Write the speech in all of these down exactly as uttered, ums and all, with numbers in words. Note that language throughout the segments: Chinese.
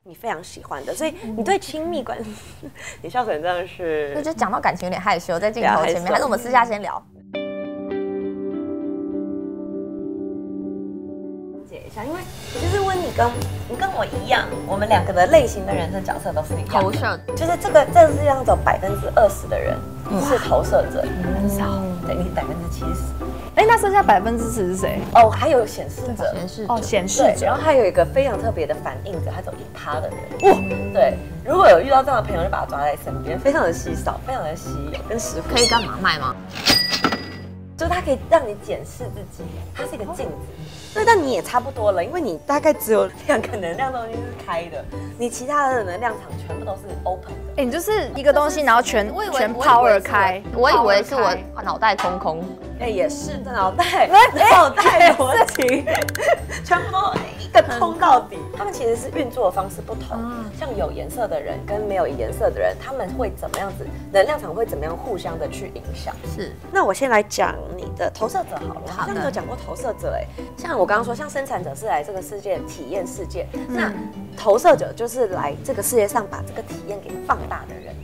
你非常喜欢的，所以你对亲密关系，你笑成这样是， 那就讲到感情有点害羞，在镜头前面，还是我们私下先聊。 解一下，因为其实温妮跟你跟我一样，我们两个的类型的人生角色都是一样的， 投射， 就是这个这个世界上只有百分之二十的人是投射者， 很少， 对你百分之七十。 哎，那剩下百分之十是谁？ 哦，还有显示者， 显示者哦，显示者， 然后还有一个非常特别的反应者，他只有一趴的人。哇，对，如果有遇到这样的朋友，就把他抓在身边，非常的稀少，非常的稀有，跟食谱可以干嘛卖吗？ 就是它可以让你检视自己，它是一个镜子。对，但你也差不多了，因为你大概只有两个能量东西是开的，你其他的能量场全部都是 open 的。 哎，你就是一个东西，然后全全我 power 开。 我以为是我脑袋空空。 哎，也是脑袋脑袋逻辑，全部都一个通到底。他们其实是运作的方式不同，像有颜色的人跟没有颜色的人，他们会怎么样子，能量场会怎么样互相的去影响。 是。 那我先来讲你的投射者好了， 好的好像没有讲过投射者哎。像我刚刚说，像生产者是来这个世界体验世界，那投射者就是来这个世界上把这个体验给放大的人。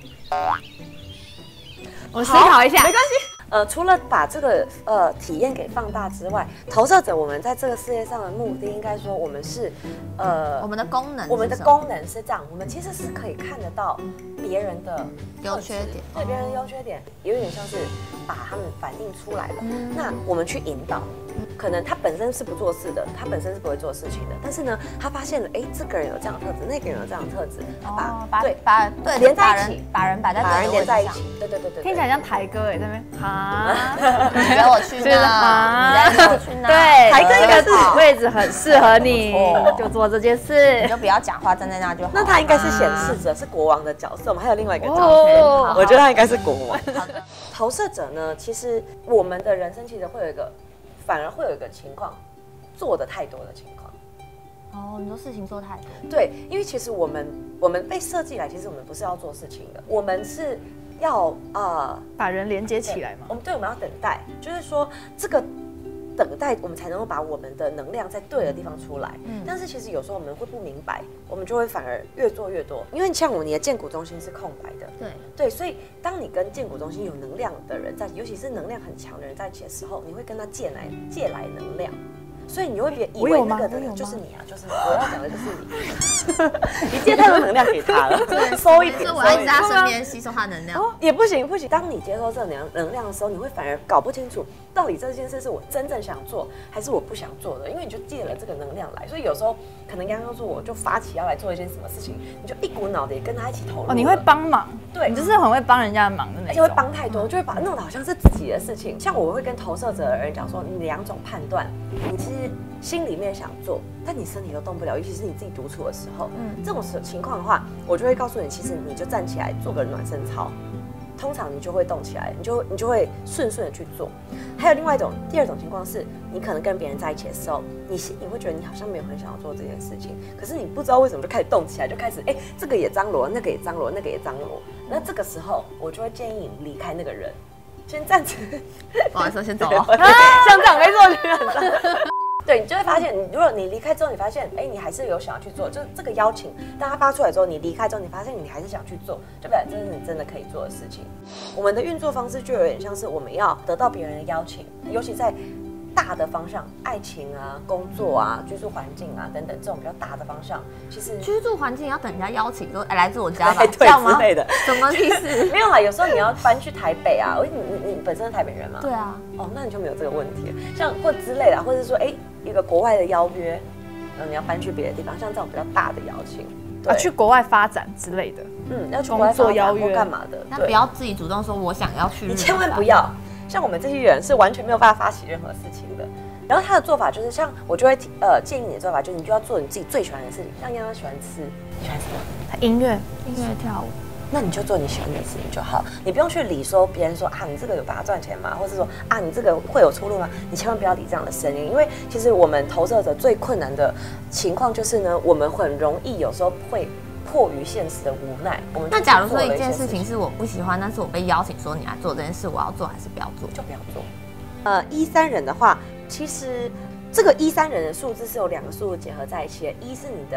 我思考一下， 没关系。呃，除了把这个呃体验给放大之外，投射者我们在这个世界上的目的，应该说我们是呃我们的功能， 我们的功能是这样，我们其实是可以看得到别人的优缺点， 对别人的优缺点，有点像是把他们反映出来了。那我们去引导。可能他本身是不做事的，他本身是不会做事情的，但是呢，他发现了，哎，这个人有这样的特质，那个人有这样的特质，他把把对把对连在一起， 把人摆在把人连在一起， 起，对对对对， 听起来像台歌哎，这边哈， 你带我去那，你带我去那， 对， 台歌这个位置很适合你，就做这件事， 你就不要讲话，站在那就好。 那他应该是显示者，是国王的角色，我们还有另外一个角色，我觉得他应该是国王。投射者呢，其实我们的人生其实会有一个。反而会有一个情况，做的太多的情况。 哦，你说事情做太多。 对，因为其实我们我们被设计来，其实我们不是要做事情的，我们是要呃把人连接起来嘛。 我们对，我们要等待，就是说这个等待，我们才能够把我们的能量在对的地方出来。嗯，但是其实有时候我们会不明白，我们就会反而越做越多。因为像我，你的荐股中心是空白的。 对对，所以当你跟荐股中心有能量的人在，尤其是能量很强的人在一起的时候，你会跟他借来借来能量。所以你会别以为那个的人就是你啊，就是我要讲的就是你，你借太多能量给他了，收一点， 我要一直在他身边吸收他能量， 也不行不行。当你接收这能能量的时候，你会反而搞不清楚到底这件事是我真正想做还是我不想做的，因为你就借了这个能量来，所以有时候可能刚刚说我就发起要来做一件什么事情，你就一股脑的也跟他一起投入。 哦，你会帮忙， 对， 你就是很会帮人家的忙的那种， 而且会帮太多，就会把它弄得好像是自己的事情。像我会跟投射者的人讲说，你两种判断，你其实心里面想做，但你身体都动不了，尤其是你自己独处的时候，嗯，这种情况的话，我就会告诉你，其实你就站起来做个暖身操，通常你就会动起来，你就你就会顺顺的去做。还有另外一种，第二种情况是，你可能跟别人在一起的时候，你你会觉得你好像没有很想要做这件事情，可是你不知道为什么就开始动起来，就开始哎，这个也张罗，那个也张罗，那个也张罗。那这个时候，我就会建议你离开那个人，先站着。 不好意思，先走了。 像这样没错，就很脏。对，你就会发现，你如果你离开之后，你发现，哎，你还是有想要去做，就是这个邀请，当他发出来之后，你离开之后，你发现你还是想去做，就表示这是你真的可以做的事情。我们的运作方式就有点像是我们要得到别人的邀请，尤其在大的方向，爱情啊、工作啊、居住环境啊等等这种比较大的方向，其实居住环境要等人家邀请说，哎，来自我家吧， 这样吗？之类的， 什么意思？ 没有啦，有时候你要搬去台北啊，你你你本身是台北人嘛？ 对啊。 哦，那你就没有这个问题了，像或之类的，或者是说，哎，一个国外的邀约，然后你要搬去别的地方，像这种比较大的邀请， 啊，去国外发展之类的， 嗯，要去国外做邀约干嘛的？ 那不要自己主动说我想要去， 你千万不要。像我们这些人是完全没有办法发起任何事情的。然后他的做法就是，像我就会呃建议你的做法，就是你就要做你自己最喜欢的事情。像洋洋喜欢吃，你喜欢什么？ 音乐，音乐跳舞。 那你就做你喜欢的事情就好，你不用去理说别人说啊，你这个有办法赚钱吗？或是说啊，你这个会有出路吗？你千万不要理这样的声音，因为其实我们投射者最困难的情况就是呢，我们很容易有时候会迫于现实的无奈。我们那假如说一件事情是我不喜欢，但是我被邀请说你来做这件事，我要做还是不要做？ 就不要做。呃，一三人的话，其实这个一三人的数字是有两个数字结合在一起的，一是你的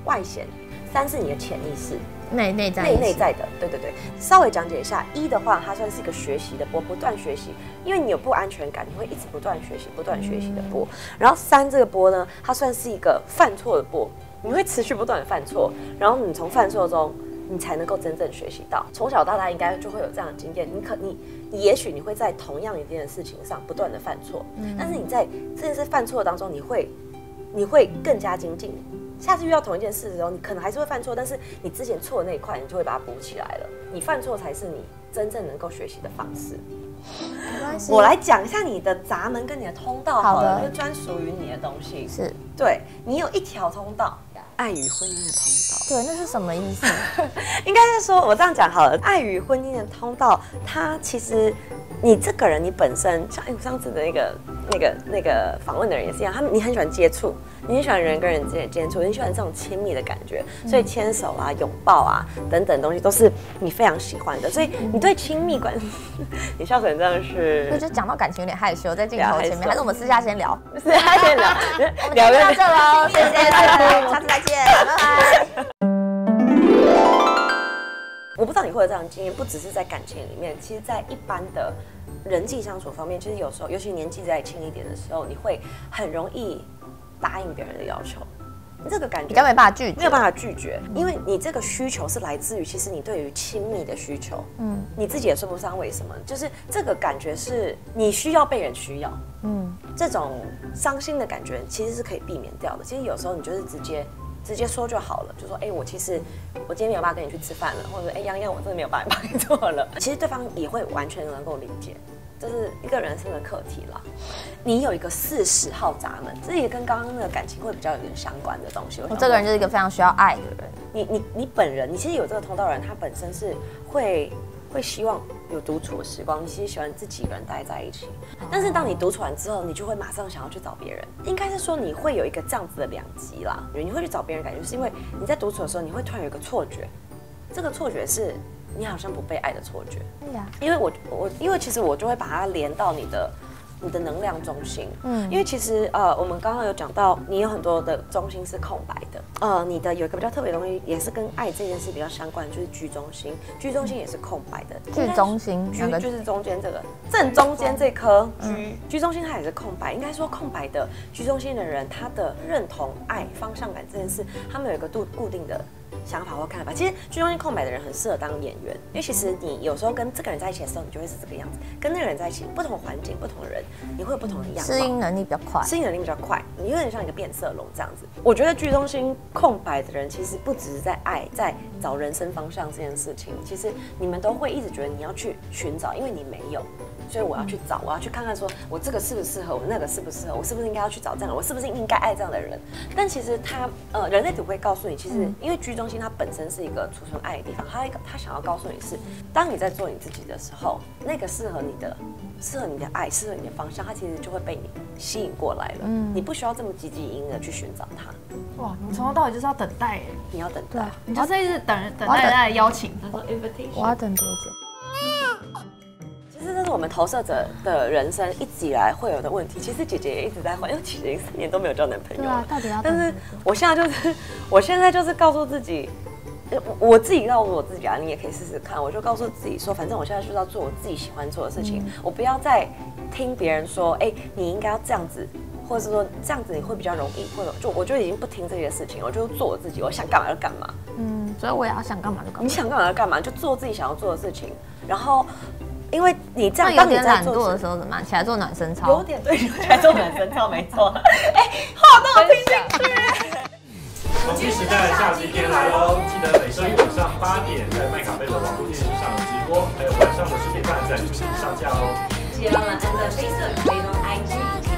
外显，三是你的潜意识。 内内在内内在的，对对对，稍微讲解一下。一的话，它算是一个学习的波，不断学习，因为你有不安全感，你会一直不断学习、不断学习的波。然后三这个波呢，它算是一个犯错的波，你会持续不断的犯错，然后你从犯错中，你才能够真正学习到。从小到大应该就会有这样的经验，你可你你也许你会在同样一件事情上不断的犯错，嗯、但是你在这件事犯错当中，你会你会更加精进。下次遇到同一件事的时候，你可能还是会犯错，但是你之前错的那一块，你就会把它补起来了。你犯错才是你真正能够学习的方式。 没关系， 我来讲一下你的闸门跟你的通道好了， 好的， 就专属于你的东西。 是， 对你有一条通道，爱与婚姻的通道。 对，那是什么意思？ 应该是说，我这样讲好了，爱与婚姻的通道，它其实你这个人，你本身像我上次的那个那个那个访问的人也是一样，他们你很喜欢接触。你很喜欢人跟人之间的接触，你喜欢这种亲密的感觉，所以牵手啊、拥抱啊等等东西都是你非常喜欢的。所以你对亲密关系，你笑成这样是？ 我就讲到感情有点害羞，在镜头前面，还是我们私下先聊？ 私下先聊， 我们聊到这喽，谢谢，下次再见，拜拜。 我不知道你会有这样的经验，不只是在感情里面，其实在一般的人际相处方面，其实有时候，尤其年纪再轻一点的时候，你会很容易答应别人的要求，你这个感觉比较没办法拒绝， 没有办法拒绝，因为你这个需求是来自于其实你对于亲密的需求，嗯，你自己也说不上为什么，就是这个感觉是你需要被人需要，嗯，这种伤心的感觉其实是可以避免掉的。其实有时候你就是直接直接说就好了，就说哎、欸，我其实我今天没有办法跟你去吃饭了，或者哎洋洋我真的没有办法帮你做了，其实对方也会完全能够理解。这是一个人生的课题啦。你有一个四十号闸门，这也跟刚刚的感情会比较有点相关的东西。 我这个人就是一个非常需要爱的人。 你你你本人，你其实有这个通道的人，他本身是会会希望有独处的时光，你其实喜欢自己一个人待在一起。但是当你独处完之后，你就会马上想要去找别人。应该是说你会有一个这样子的两极啦，你会去找别人，感觉是因为你在独处的时候，你会突然有一个错觉，这个错觉是你好像不被爱的错觉。对呀，因为我我因为其实我就会把它连到你的你的能量中心。嗯，因为其实呃我们刚刚有讲到，你有很多的中心是空白的。呃，你的有一个比较特别的东西，也是跟爱这件事比较相关的，就是居中心。居中心也是空白的。 居中心， 居就是中间这个正中间这颗居，居中心它也是空白。应该说空白的居中心的人，他的认同爱方向感这件事，他们有一个固固定的想法或看法。其实居中心空白的人很适合当演员，因为其实你有时候跟这个人在一起的时候，你就会是这个样子；跟那个人在一起，不同环境、不同的人，你会有不同的样貌。 适应能力比较快， 适应能力比较快，你有点像一个变色龙这样子。我觉得居中心空白的人，其实不只是在爱，在找人生方向这件事情，其实你们都会一直觉得你要去寻找，因为你没有。所以我要去找，我要去看看，说我这个适不适合，我那个适不适合，我是不是应该要去找这样的，我是不是应该爱这样的人？但其实他呃，人类图会告诉你，其实因为居中心它本身是一个储存爱的地方，它一个它想要告诉你是，当你在做你自己的时候，那个适合你的、适合你的爱、适合你的方向，它其实就会被你吸引过来了。嗯，你不需要这么积极营的去寻找它。 哇，你从头到尾就是要等待哎， 你要等待， 你就是一直等等待人家的邀请。 他说 invitation， 我要等多久？ 其实这是我们投射者的人生一直以来会有的问题。其实姐姐也一直在问，因为姐姐三年都没有交男朋友。 对啊，到底要？ 但是我现在就是，我现在就是告诉自己，我自己告诉我自己啊，你也可以试试看。我就告诉自己说，反正我现在就是要做我自己喜欢做的事情，嗯、我不要再听别人说，哎、欸，你应该要这样子，或者是说这样子你会比较容易，或者就我就已经不听这些事情，我就做我自己，我想干嘛就干嘛。 嗯，所以我也要想干嘛就干嘛。 你想干嘛就干嘛，就做自己想要做的事情，然后。因为你这样， 有点懒惰的时候怎么办？起来做暖身操， 有点对，起来做暖身操，没错。哎，话都有听进去。 黄金时代下集篇来喽！记得每周一晚上八点在麦卡贝的网络电视上直播，还有晚上的十点半在YouTube上架哦。 记得帮忙按赞、Facebook、追踪 I G。